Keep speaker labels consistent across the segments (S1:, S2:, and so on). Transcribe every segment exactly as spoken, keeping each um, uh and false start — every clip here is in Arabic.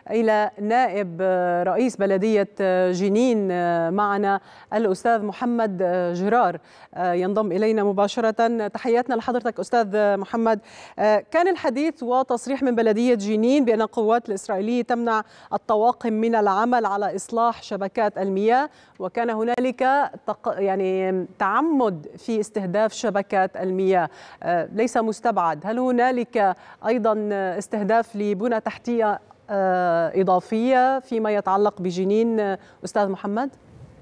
S1: إلى نائب رئيس بلدية جنين معنا الأستاذ محمد جرار ينضم إلينا مباشرة. تحياتنا لحضرتك أستاذ محمد. كان الحديث وتصريح من بلدية جنين بأن القوات الإسرائيلية تمنع الطواقم من العمل على إصلاح شبكات المياه، وكان هنالك يعني تعمد في استهداف شبكات المياه ليس مستبعد. هل هنالك أيضا استهداف لبنى تحتية إضافية فيما يتعلق بجنين أستاذ محمد؟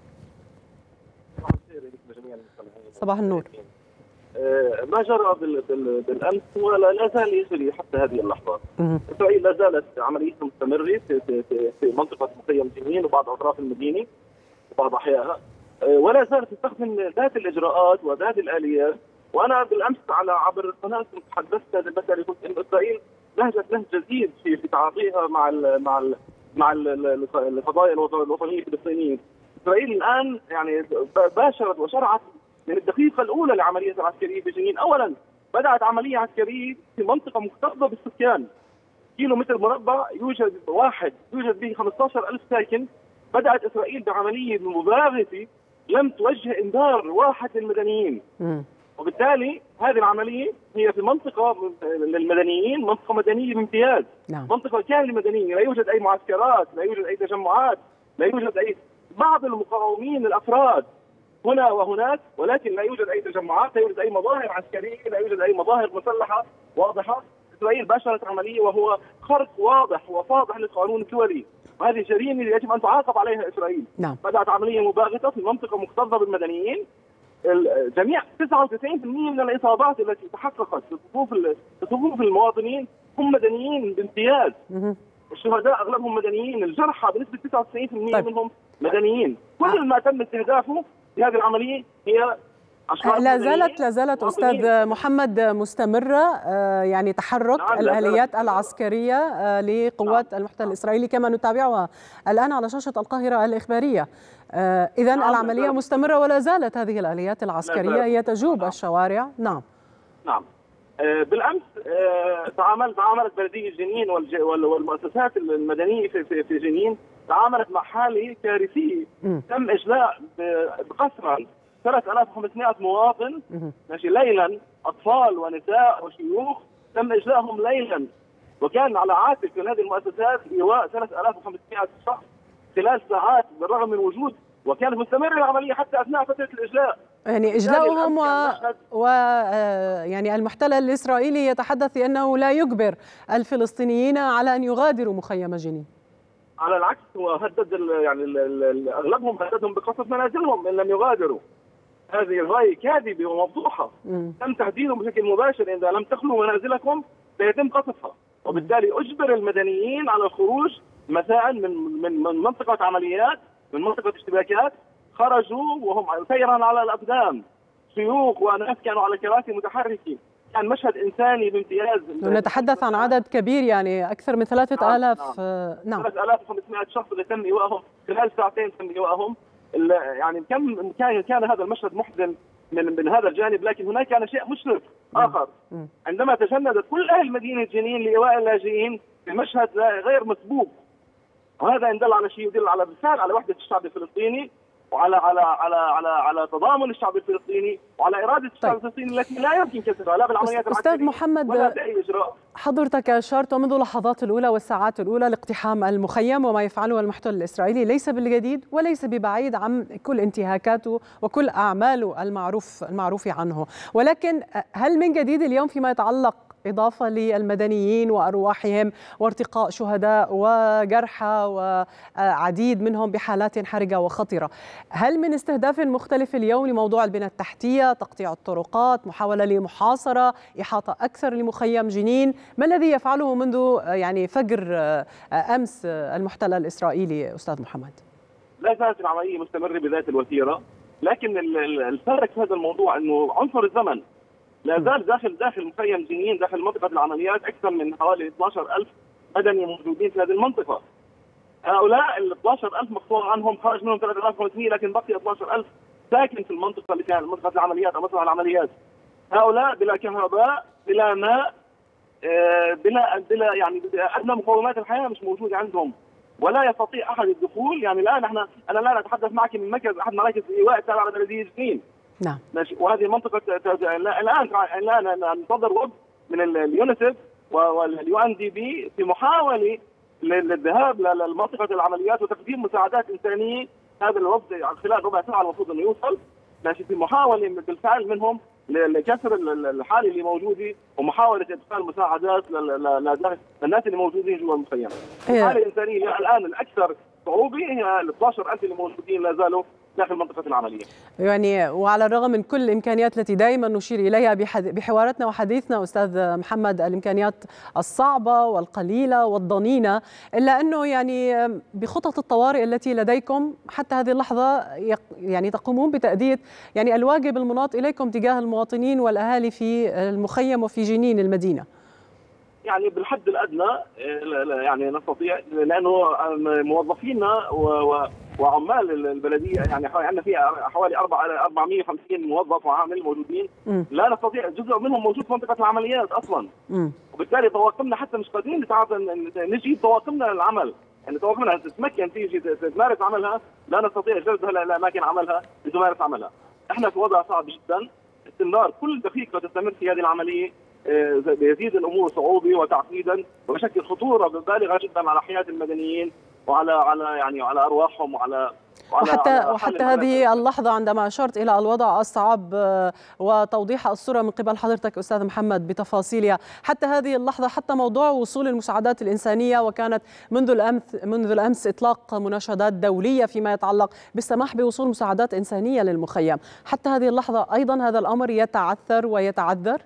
S1: صباح النور.
S2: ما جرى بالامس هو لا زال يجري حتى هذه اللحظه. اسرائيل لا زالت عمليتها مستمره في في في منطقه مخيم جنين وبعض اطراف المدينه وبعض احيائها، ولا زالت تستخدم ذات الاجراءات وذات الاليات. وانا بالامس على عبر القناه تحدثت للمسألة، قلت ان اسرائيل نهجت نهج جديد في في تعاطيها مع ال مع ال مع القضايا الوطنيه الفلسطينيه. اسرائيل الان يعني باشرت وشرعت من الدقيقه الاولى لعمليه العسكريه في جنين. اولا بدات عمليه عسكريه في منطقه مكتظه بالسكان، كيلو متر مربع يوجد واحد يوجد به خمسة عشر ألف ساكن. بدات اسرائيل بعمليه مباغته لم توجه انذار واحد للمدنيين، وبالتالي هذه العمليه هي في منطقه للمدنيين، منطقه مدنيه بامتياز. نعم. منطقه كامله مدنيه، لا يوجد اي معسكرات، لا يوجد اي تجمعات، لا يوجد اي بعض المقاومين الافراد هنا وهناك، ولكن لا يوجد اي تجمعات، لا يوجد اي مظاهر عسكريه، لا يوجد اي مظاهر مسلحه واضحه. اسرائيل باشرت عمليه وهو خرق واضح وفاضح للقانون الدولي، وهذه جريمه يجب ان تعاقب عليها اسرائيل.
S1: نعم.
S2: بدات عمليه مباغته في منطقه مكتظه بالمدنيين. جميع تسعة وتسعين بالمئة من الاصابات التي تحققت في صفوف في صفوف المواطنين هم مدنيين بامتياز. الشهداء اغلبهم مدنيين، الجرحى بنسبه تسعة وتسعين بالمئة طيب. منهم مدنيين. كل ما تم استهدافه في هذه العمليه هي
S1: لا زالت لا زالت استاذ محمد مستمره يعني تحرك نعم الاليات العسكريه لقوات نعم. المحتل الاسرائيلي كما نتابعها الان على شاشه القاهره الاخباريه. اذا نعم العمليه مستمره ولا زالت هذه الاليات العسكريه هي تجوب نعم. الشوارع. نعم
S2: نعم. بالامس تعامل تعاملت بلديه جنين والمؤسسات المدنيه في في جنين تعاملت مع حاله كارثيه. تم اجلاء بقسرا ثلاثة آلاف وخمسمئة مواطن ماشي ليلا، اطفال ونساء وشيوخ، تم اجلائهم ليلا، وكان على عاتق هذه المؤسسات ايواء ثلاثة آلاف وخمسمئة شخص خلال ساعات بالرغم من وجود، وكانت مستمره العمليه حتى اثناء فتره الاجلاء.
S1: يعني اجلاؤهم و... و يعني المحتل الاسرائيلي يتحدث بانه لا يجبر الفلسطينيين على ان يغادروا مخيم جنين.
S2: على العكس هو هدد ال يعني ال ال اغلبهم هددهم بقصف منازلهم ان لم يغادروا. هذه الغايه كاذبه ومفضوحه. تم تهديدهم بشكل مباشر، اذا لم تخلوا منازلكم سيتم قصفها، وبالتالي اجبر المدنيين على الخروج مساء من من من منطقه عمليات، من منطقه اشتباكات. خرجوا وهم سيرا على الاقدام، شيوخ وناس كانوا على كراسي متحركه. كان مشهد انساني بامتياز.
S1: نتحدث عن عدد كبير يعني اكثر من ثلاثة آلاف.
S2: نعم. ثلاثة آلاف وخمسمئة شخص اللي تم ايوائهم خلال ساعتين تم ايوائهم. يعني كم كان كان هذا المشهد محزن من من هذا الجانب، لكن هناك كان شيء مشرف اخر. عندما تجندت كل اهل مدينه جنين لايواء اللاجئين في مشهد غير مسبوق، وهذا ان دل على شيء يدل على بالفعل على وحده الشعب الفلسطيني، وعلى على على على على تضامن الشعب الفلسطيني، وعلى اراده الشعب طيب. الفلسطيني التي لا يمكن كسرها لا بالعمليات العسكريه
S1: استاذ محمد
S2: ولا باي اجراء.
S1: حضرتك اشرت منذ اللحظات الاولى والساعات الاولى لاقتحام المخيم وما يفعله المحتل الاسرائيلي ليس بالجديد وليس ببعيد عن كل انتهاكاته وكل اعماله المعروف المعروف عنه، ولكن هل من جديد اليوم فيما يتعلق إضافة للمدنيين وأرواحهم وارتقاء شهداء وجرحى وعديد منهم بحالات حرجة وخطرة؟ هل من استهداف مختلف اليوم لموضوع البنى التحتية، تقطيع الطرقات، محاولة لمحاصرة، إحاطة أكثر لمخيم جنين؟ ما الذي يفعله منذ يعني فجر أمس المحتل الإسرائيلي أستاذ محمد؟
S2: لا زالت العملية مستمرة بذات الوتيرة، لكن الفارق في هذا الموضوع أنه عنصر الزمن لا زال داخل داخل مخيم جنين، داخل منطقة العمليات أكثر من حوالي اثني عشر ألف مدني موجودين في هذه المنطقة. هؤلاء ال اثني عشر ألف مقطوع عنهم، خرج منهم ثلاثة آلاف وخمسمئة، لكن بقي اثني عشر ألف ساكن في المنطقة اللي فيها منطقة العمليات أو مسرح العمليات. هؤلاء بلا كهرباء، بلا ماء، بلا بلا يعني ادنى مقومات الحياه مش موجوده عندهم، ولا يستطيع احد الدخول. يعني الان احنا انا الان اتحدث معك من مركز احد مراكز الايواء التابعه لبلديه جنين.
S1: نعم.
S2: وهذه المنطقه الان الان ننتظر وفد من اليونيسف واليو ان دي بي في محاوله للذهاب لمنطقه العمليات وتقديم مساعدات انسانيه. هذا الوفد خلال ربع ساعه المفروض انه يوصل، ماشي، في محاوله بالفعل منهم لكسر الحاله اللي موجوده ومحاوله ادخال مساعدات للناس اللي موجودين جوا المخيم. الحاله الانسانيه الان الاكثر صعوبه هي ال اثني عشر ألف اللي موجودين لا زالوا داخل منطقة العملية.
S1: يعني وعلى الرغم من كل الإمكانيات التي دائما نشير إليها بحواراتنا وحديثنا أستاذ محمد، الإمكانيات الصعبة والقليلة والضنينة، إلا أنه يعني بخطط الطوارئ التي لديكم حتى هذه اللحظة يعني تقومون بتأدية يعني الواجب المناط إليكم تجاه المواطنين والأهالي في المخيم وفي جنين المدينة.
S2: يعني بالحد الأدنى يعني نستطيع، لأنه موظفينا و وعمال البلديه يعني عندنا فيها حوالي أربعمئة وخمسين موظف وعامل موجودين، م. لا نستطيع، جزء منهم موجود في منطقه العمليات اصلا، م. وبالتالي طواقمنا حتى مش قادرين نجيب طواقمنا للعمل، يعني طواقمنا تتمكن تيجي تمارس عملها، لا نستطيع جلبها لاماكن عملها لتمارس عملها. احنا في وضع صعب جدا، استمرار كل دقيقه تستمر في هذه العمليه بيزيد الامور صعوبه وتعقيدا وبشكل خطوره بالغه جدا على حياه المدنيين وعلى على يعني على ارواحهم وعلى
S1: وحتى على وحتى هذه اللحظه عندما اشرت الى الوضع الصعب وتوضيح الصوره من قبل حضرتك استاذ محمد بتفاصيلها، حتى هذه اللحظه حتى موضوع وصول المساعدات الانسانيه، وكانت منذ الامس منذ الامس اطلاق مناشدات دوليه فيما يتعلق بالسماح بوصول مساعدات انسانيه للمخيم، حتى هذه اللحظه ايضا هذا الامر يتعثر ويتعذر؟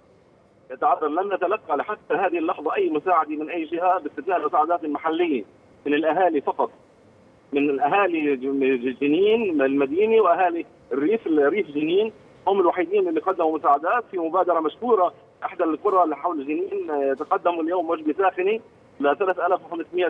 S2: يتعذر، لم نتلقى لحتى هذه اللحظه اي مساعده من اي جهه باستثناء المساعدات المحليه من الاهالي فقط، من الاهالي جنين المدينه واهالي الريف الريف جنين هم الوحيدين اللي قدموا مساعدات في مبادره مشكوره. احدى القرى اللي حول جنين تقدموا اليوم وجبه ساخنه ل ثلاثة آلاف وخمسمئة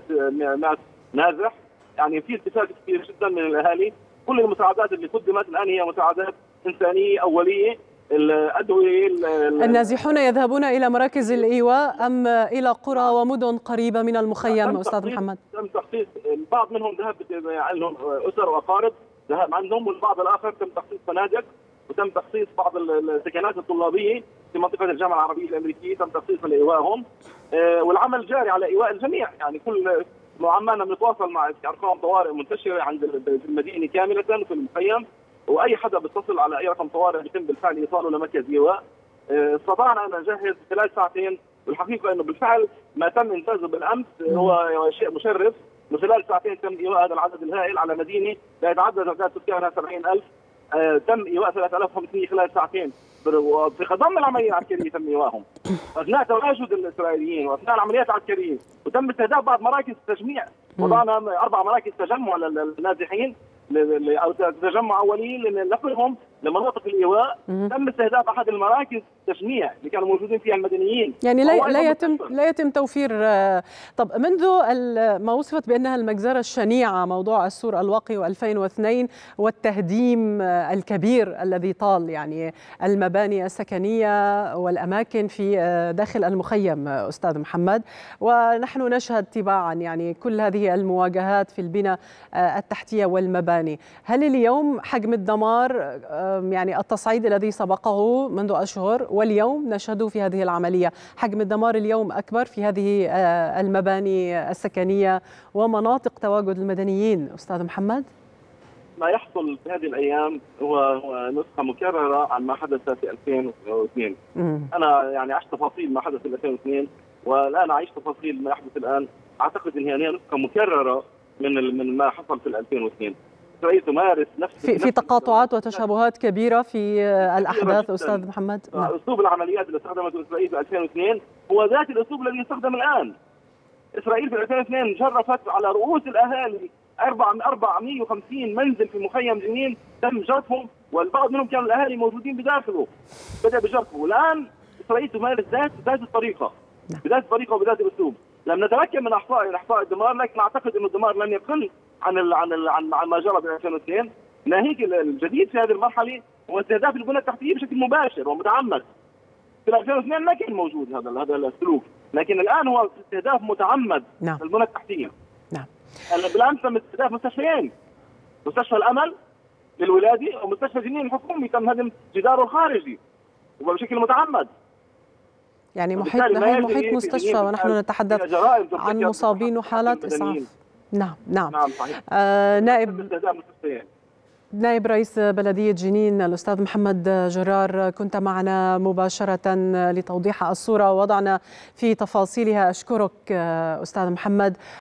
S2: نازح، يعني في التفات كثير جدا من الاهالي. كل المساعدات اللي قدمت الان هي مساعدات انسانيه اوليه. الأدوية
S1: النازحون يذهبون إلى مراكز الإيواء أم إلى قرى ومدن قريبة من المخيم أستاذ محمد؟
S2: تم تخصيص البعض منهم ذهب لهم أسر وأقارب ذهب عندهم، والبعض الآخر تم تخصيص فنادق، وتم تخصيص بعض السكنات الطلابية في منطقة الجامعة العربية الأمريكية تم تخصيص لإيوائهم، والعمل جاري على إيواء الجميع. يعني كل عمالنا بنتواصل مع أرقام طوارئ منتشرة عند في المدينة كاملة وفي المخيم، واي حدا بيتصل على اي رقم طوارئ بيتم بالفعل ايصاله لمركز ايواء. استطعنا ان نجهز خلال ساعتين، والحقيقه انه بالفعل ما تم انجازه بالامس هو شيء مشرف. من خلال ساعتين تم ايواء هذا العدد الهائل على مدينه لا يتعدى تعداد سكانها سبعين ألف، تم ايواء ثلاثة آلاف وخمسمئة خلال ساعتين، وفي خضم العمليه العسكريه تم ايواءهم اثناء تواجد الاسرائيليين واثناء العمليات العسكريه، وتم استهداف بعض مراكز التجميع. وضعنا اربع مراكز تجمع للنازحين او تجمع اولي لنقلهم لمناطق الايواء. تم استهداف احد المراكز التجميع اللي كانوا موجودين فيها المدنيين،
S1: يعني لا, لا يتم لا يتم توفير. طب منذ ما وصفت بانها المجزره الشنيعه، موضوع السور الواقي وألفين واثنين والتهديم الكبير الذي طال يعني المباني السكنيه والاماكن في داخل المخيم استاذ محمد، ونحن نشهد تباعا يعني كل هذه المواجهات في البنى التحتيه والمباني، هل اليوم حجم الدمار يعني التصعيد الذي سبقه منذ أشهر واليوم نشهده في هذه العملية، حجم الدمار اليوم أكبر في هذه المباني السكنية ومناطق تواجد المدنيين أستاذ محمد؟
S2: ما يحصل في هذه الأيام هو هو نسخة مكررة عن ما حدث في ألفين واثنين. مم. أنا يعني عشت تفاصيل ما حدث في ألفين واثنين والآن أعيش تفاصيل ما يحدث الآن. أعتقد أن هي نسخة مكررة من من ما حصل في ألفين واثنين. إسرائيل تمارس نفس
S1: في, في تقاطعات وتشابهات كبيرة في الأحداث أستاذ محمد.
S2: أسلوب العمليات اللي استخدمته إسرائيل في ألفين واثنين هو ذات الأسلوب الذي يستخدم الآن. إسرائيل في ألفين واثنين جرفت على رؤوس الأهالي أربعمئة وخمسين منزل في مخيم جنين، تم جرفهم، والبعض منهم كانوا الأهالي موجودين بداخله، بدأ بجرفه. والآن إسرائيل تمارس ذات ذات الطريقة بذات الطريقة وبذات الأسلوب. لم نتمكن من إحصاء إحصاء الدمار، لكن أعتقد أن الدمار لن يقل عن ال عن ال عن, عن ما جرى في ألفين واثنين. ناهيك الجديد في هذه المرحله هو استهداف البنى التحتيه بشكل مباشر ومتعمد. في ألفين واثنين ما كان موجود هذا هذا السلوك، لكن الان هو استهداف متعمد
S1: نعم.
S2: للبنى التحتيه.
S1: نعم.
S2: بالامس تم استهداف مستشفيين، مستشفى الامل للولاده ومستشفى جنين الحكومي تم هدم جداره الخارجي وبشكل متعمد.
S1: يعني محيط هي محيط مستشفى ونحن نتحدث عن مصابين وحالات اسعاف. نعم نعم.
S2: نعم صحيح.
S1: آه نائب نائب رئيس بلدية جنين الأستاذ محمد جرار، كنت معنا مباشرة لتوضيح الصورة ووضعنا في تفاصيلها. أشكرك أستاذ محمد.